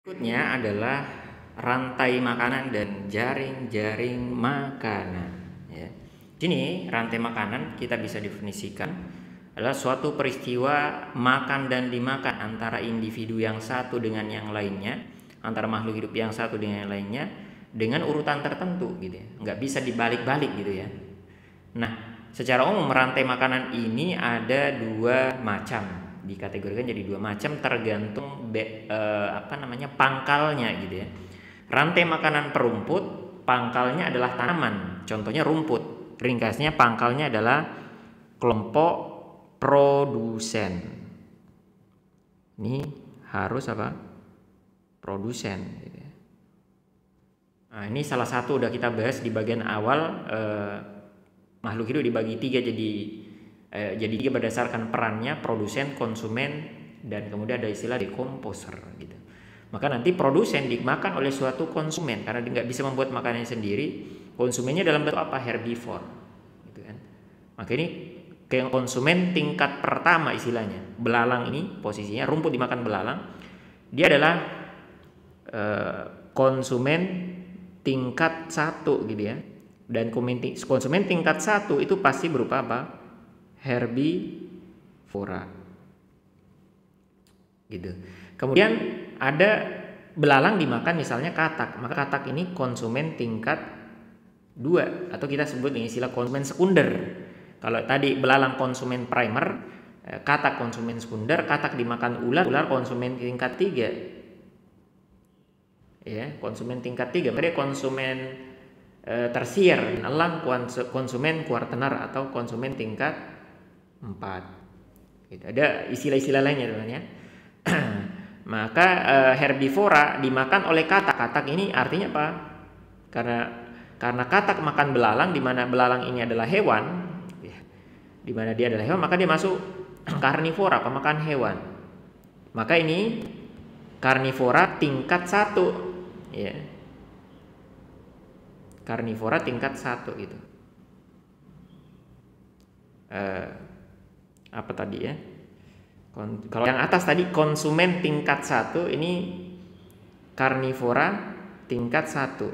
Berikutnya adalah rantai makanan dan jaring-jaring makanan. Ya. Sini rantai makanan kita bisa definisikan adalah suatu peristiwa makan dan dimakan antara individu yang satu dengan yang lainnya, antara makhluk hidup yang satu dengan yang lainnya, dengan urutan tertentu gitu ya. Nggak bisa dibalik-balik gitu ya. Nah, secara umum rantai makanan ini ada dua macam, dikategorikan jadi dua macam tergantung pangkalnya gitu ya. Rantai makanan perumput, pangkalnya adalah tanaman, contohnya rumput. Ringkasnya pangkalnya adalah kelompok produsen. Ini harus apa? Produsen gitu ya. Nah, ini salah satu udah kita bahas di bagian awal. Makhluk hidup dibagi tiga jadi tiga berdasarkan perannya: produsen, konsumen, dan kemudian ada istilah decomposer gitu. Maka nanti produsen dimakan oleh suatu konsumen karena dia nggak bisa membuat makanannya sendiri. Konsumennya dalam bentuk apa? Herbivore gitu kan. Maka ini konsumen tingkat pertama istilahnya. Belalang ini posisinya, rumput dimakan belalang. Dia adalah konsumen tingkat 1 gitu ya. Dan konsumen tingkat 1 itu pasti berupa apa? Herbivora gitu. Kemudian ada belalang dimakan misalnya katak, maka katak ini konsumen tingkat 2 atau kita sebut dengan istilah konsumen sekunder. Kalau tadi belalang konsumen primer, katak konsumen sekunder. Katak dimakan ular, ular konsumen tingkat 3 ya, konsumen tingkat 3. Mereka konsumen tersier, elang konsumen kuartener atau konsumen tingkat 4 gitu. Ada istilah-istilah lainnya teman ya. Maka herbivora dimakan oleh katak. Katak ini artinya apa? Karena katak makan belalang, di mana belalang ini adalah hewan, ya, di mana dia adalah hewan, maka dia masuk karnivora, pemakan hewan. Maka ini karnivora tingkat 1 ya. Karnivora tingkat 1 gitu. Apa tadi ya? Kalau yang atas tadi konsumen tingkat 1, ini karnivora tingkat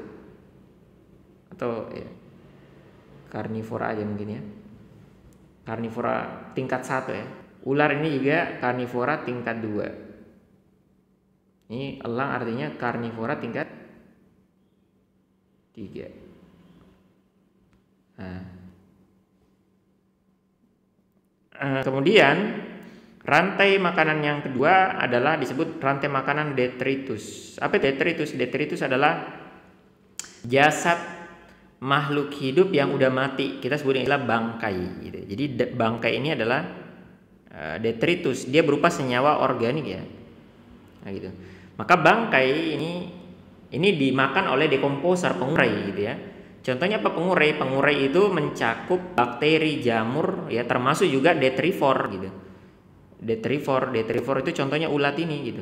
1 atau ya, karnivora aja mungkin ya. Karnivora tingkat 1 ya. Ular ini juga karnivora tingkat 2. Ini elang artinya karnivora tingkat 3. Kemudian rantai makanan yang kedua adalah disebut rantai makanan detritus. Apa detritus? Detritus adalah jasad makhluk hidup yang udah mati. Kita sebut istilah bangkai gitu. Jadi bangkai ini adalah detritus. Dia berupa senyawa organik ya. Nah, gitu. Maka bangkai ini dimakan oleh decomposer, pengurai gitu ya. Contohnya apa pengurai? Pengurai itu mencakup bakteri, jamur ya, termasuk juga detrivore gitu. Detrivore itu contohnya ulat ini gitu.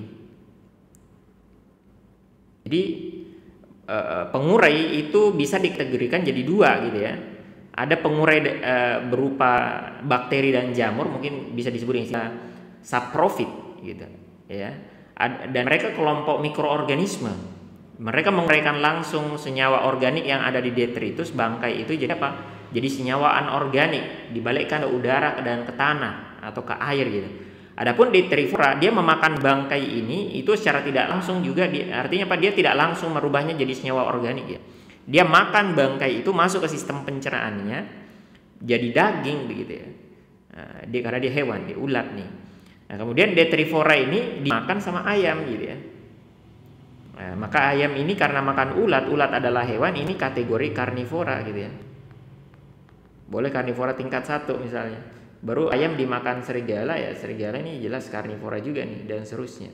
Jadi pengurai itu bisa dikategorikan jadi dua gitu ya. Ada pengurai berupa bakteri dan jamur, mungkin bisa disebut istilah saprofit gitu ya. Dan mereka kelompok mikroorganisme. Mereka menguraikan langsung senyawa organik yang ada di detritus bangkai itu jadi apa? Jadi senyawa anorganik dibalikkan ke udara dan ke tanah atau ke air gitu. Adapun detrivora dia memakan bangkai ini itu secara tidak langsung juga artinya apa? Dia tidak langsung merubahnya jadi senyawa organik ya. Dia makan bangkai itu masuk ke sistem pencernaannya jadi daging begitu ya. Nah, karena dia hewan, dia ulat nih. Nah, kemudian detrivora ini dimakan sama ayam gitu ya. Nah, maka ayam ini karena makan ulat adalah hewan, ini kategori karnivora gitu ya. Boleh karnivora tingkat 1 misalnya. Baru ayam dimakan serigala ya, serigala ini jelas karnivora juga nih, dan seterusnya.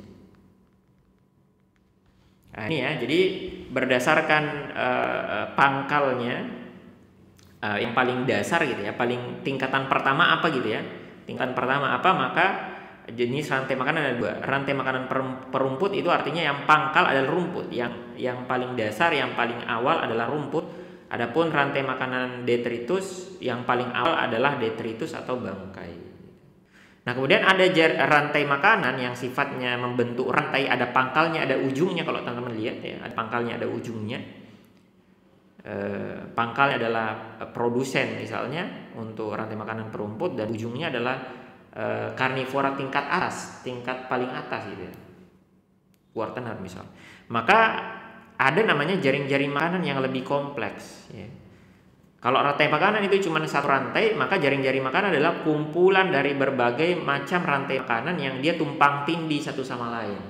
Nah, ini ya, jadi berdasarkan pangkalnya yang paling dasar gitu ya, paling tingkatan pertama apa gitu ya. Tingkatan pertama apa, maka jenis rantai makanan ada dua. Rantai makanan perumput itu artinya yang pangkal adalah rumput, yang paling dasar, yang paling awal adalah rumput. Adapun rantai makanan detritus yang paling awal adalah detritus atau bangkai. Nah, kemudian ada rantai makanan yang sifatnya membentuk rantai, ada pangkalnya, ada ujungnya. Kalau teman-teman lihat ya, ada pangkalnya, ada ujungnya. Pangkalnya adalah produsen misalnya untuk rantai makanan perumput, dan ujungnya adalah karnivora tingkat atas, tingkat paling atas gitu ya. Kuartener misal. Maka ada namanya jaring-jaring makanan yang lebih kompleks ya. Kalau rantai makanan itu cuma satu rantai, maka jaring-jaring makanan adalah kumpulan dari berbagai macam rantai makanan yang dia tumpang tindih satu sama lain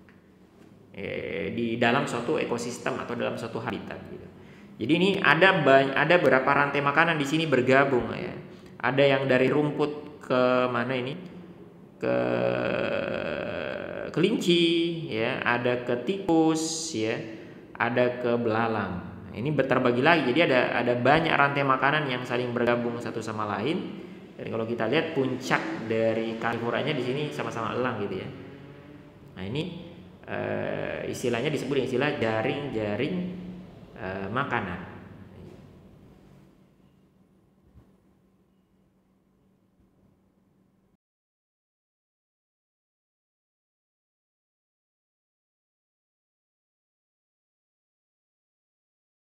di dalam suatu ekosistem atau dalam suatu habitat gitu. Jadi ini ada beberapa rantai makanan di sini bergabung ya. Ada yang dari rumput ke mana ini? Ke kelinci ya, ada ke tikus ya, ada ke belalang. Ini terbagi lagi, jadi ada banyak rantai makanan yang saling bergabung satu sama lain. Dan kalau kita lihat puncak dari karnivoranya di sini sama-sama elang gitu ya. Nah ini istilahnya disebut istilah jaring-jaring makanan.